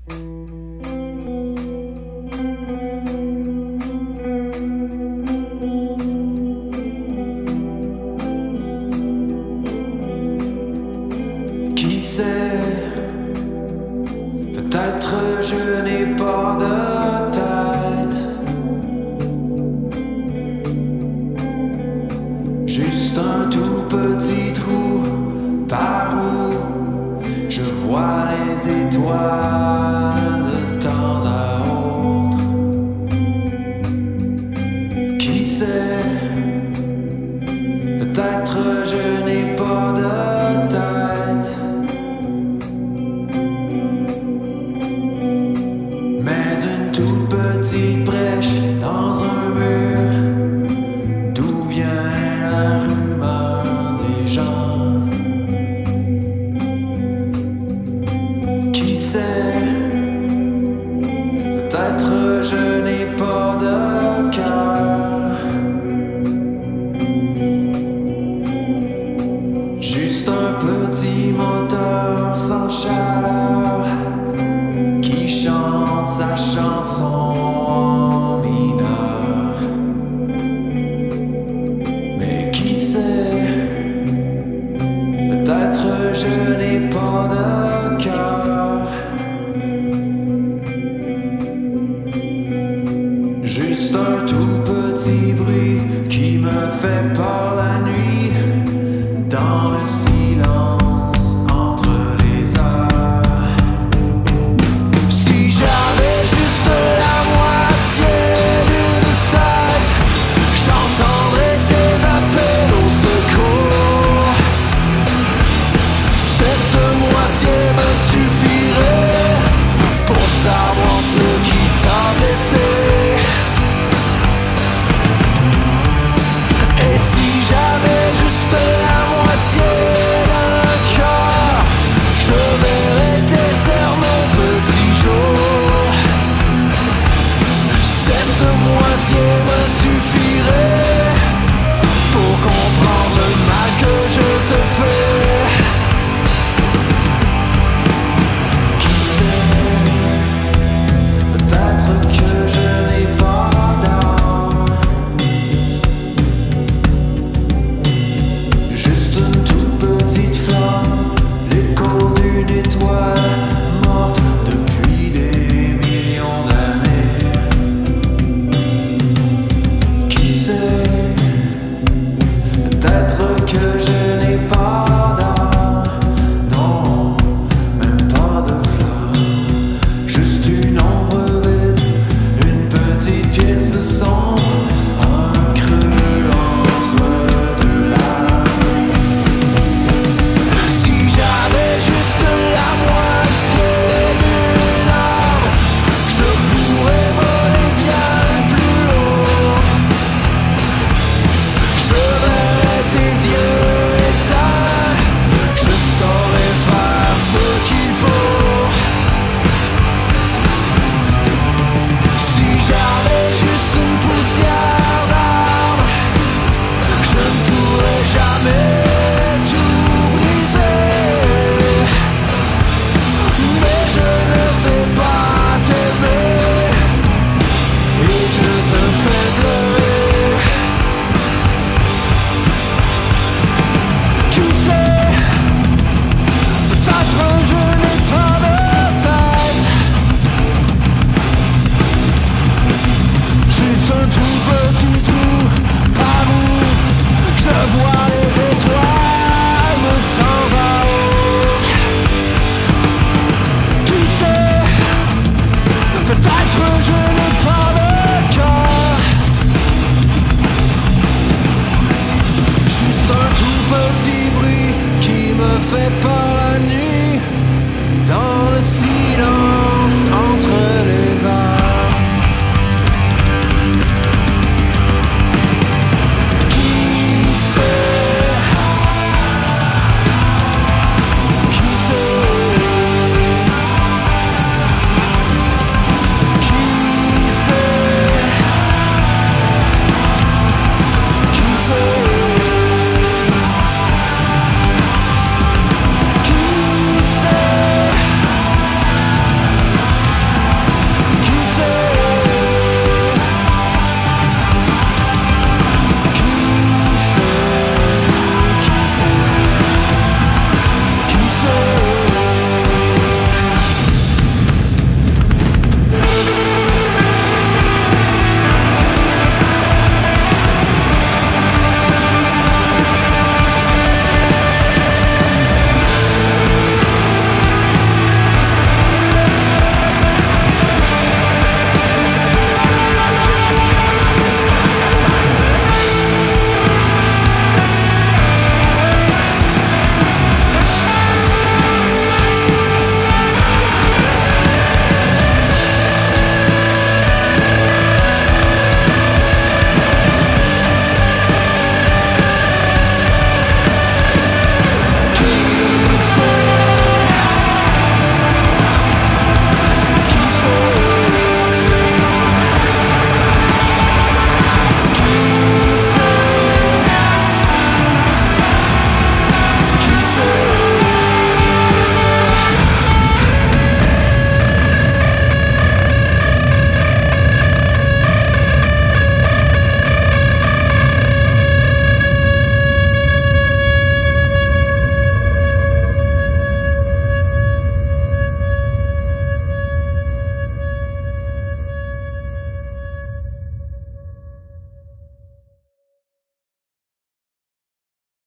Qui sait, peut-être je n'ai pas de tête, juste un tout petit trou par où je vois les étoiles de temps à autre. Qui sait, peut-être je n'ai pas de tête, mais une toute petite brèche dans un mur d'où vient la rumeur des gens. Qui sait, peut-être je n'ai pas de cœur, juste un petit moteur sans chaleur qui chante sa chanson en mineur. Mais qui sait, peut-être je n'ai pas de cœur, juste un tout petit bruit qui me fait peur la nuit, dans le silence entre les heures. Si j'avais juste la moitié d'une tête, j'entendrais tes appels au secours. Cette moitié me suffirait pour savoir ce qui t'a blessé. Et si j'avais juste la moitié d'un cœur, je verrais tes airs, mon petit jour. Cette moitié me suffirait pour comprendre le mal que je te fais. Qui sait, peut-être que je n'ai pas d'âme, juste une toute petite flamme, l'écho d'une étoile morte depuis des millions d'années. Qui sait, peut-être que je n'ai pas d'âme, non, même pas de flamme, juste une ombre vide, une petite pièce sombre, un creux entre deux lames. Si j'avais juste la moitié d'une âme, je pourrais voler bien plus haut. Je verrais tes yeux éteints, je saurais faire ce qu'il faut. Si j'avais juste une poussière d'arbre, je ne pourrais jamais tout briser. Mais je ne sais pas t'aimer et je te fais pleurer. Qui sait, peut-être je n'ai pas de tête, juste un tout petit trou par où je vois les étoiles de temps à autre. Qui sait, peut-être je n'ai pas de cœur, juste un tout petit bruit qui me fait peur la nuit, dans le silence entre les